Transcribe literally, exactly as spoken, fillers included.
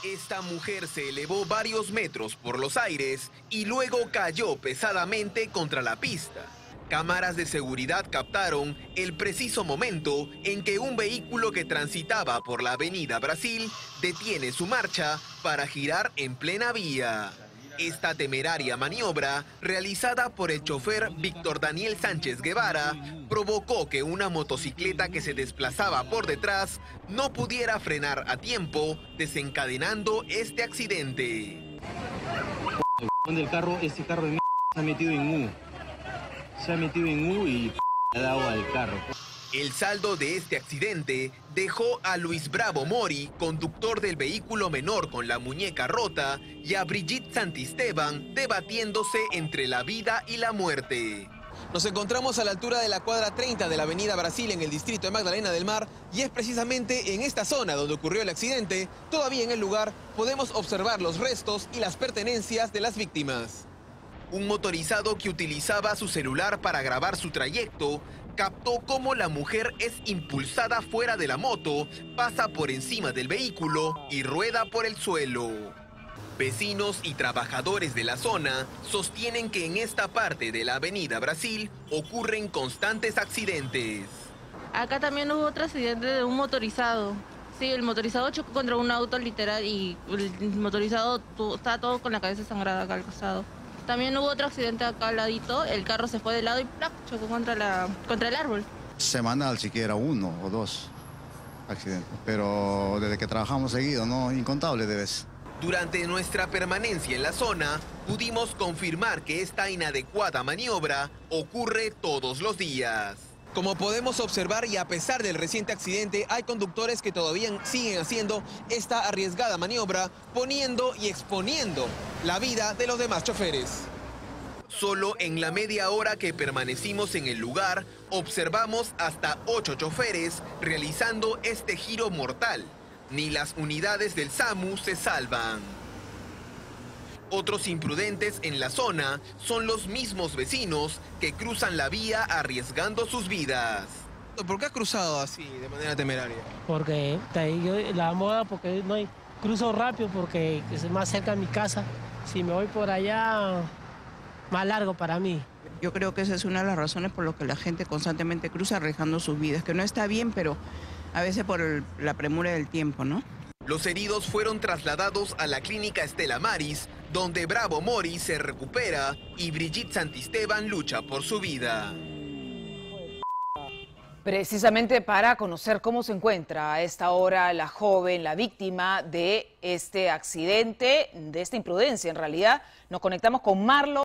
Esta mujer se elevó varios metros por los aires y luego cayó pesadamente contra la pista. Cámaras de seguridad captaron el preciso momento en que un vehículo que transitaba por la avenida Brasil detiene su marcha para girar en plena vía. Esta temeraria maniobra, realizada por el chofer Víctor Daniel Sánchez Guevara, provocó que una motocicleta que se desplazaba por detrás no pudiera frenar a tiempo, desencadenando este accidente. El carro, este carro de m se ha metido en U. Se ha metido en U y ha dado al carro. El saldo de este accidente dejó a Luis Bravo Mori, conductor del vehículo menor con la muñeca rota, y a Brigitte Santisteban debatiéndose entre la vida y la muerte. Nos encontramos a la altura de la cuadra treinta de la avenida Brasil en el distrito de Magdalena del Mar y es precisamente en esta zona donde ocurrió el accidente. Todavía en el lugar podemos observar los restos y las pertenencias de las víctimas. Un motorizado que utilizaba su celular para grabar su trayecto captó cómo la mujer es impulsada fuera de la moto, pasa por encima del vehículo y rueda por el suelo. Vecinos y trabajadores de la zona sostienen que en esta parte de la avenida Brasil ocurren constantes accidentes. Acá también hubo otro accidente de un motorizado. Sí, el motorizado chocó contra un auto literal y el motorizado está todo con la cabeza sangrada acá al costado. También hubo otro accidente acá al ladito, el carro se fue de lado y ¡plac! Chocó contra, la, contra el árbol. Semanal siquiera uno o dos accidentes, pero desde que trabajamos seguido, ¿no? Incontables de veces. Durante nuestra permanencia en la zona, pudimos confirmar que esta inadecuada maniobra ocurre todos los días. Como podemos observar y a pesar del reciente accidente, hay conductores que todavía siguen haciendo esta arriesgada maniobra, poniendo y exponiendo la vida de los demás choferes. Solo en la media hora que permanecimos en el lugar, observamos hasta ocho choferes realizando este giro mortal. Ni las unidades del SAMU se salvan. Otros imprudentes en la zona son los mismos vecinos que cruzan la vía arriesgando sus vidas. ¿Por qué ha cruzado así, de manera temeraria? Porque yo, la moda, porque no hay, cruzo rápido porque es más cerca de mi casa. Si me voy por allá, más largo para mí. Yo creo que esa es una de las razones por las que la gente constantemente cruza arriesgando sus vidas, que no está bien, pero a veces por el, la premura del tiempo, ¿no? Los heridos fueron trasladados a la clínica Estela Maris, donde Bravo Mori se recupera y Brigitte Santisteban lucha por su vida. Precisamente para conocer cómo se encuentra a esta hora la joven, la víctima de este accidente, de esta imprudencia en realidad, nos conectamos con Marlo.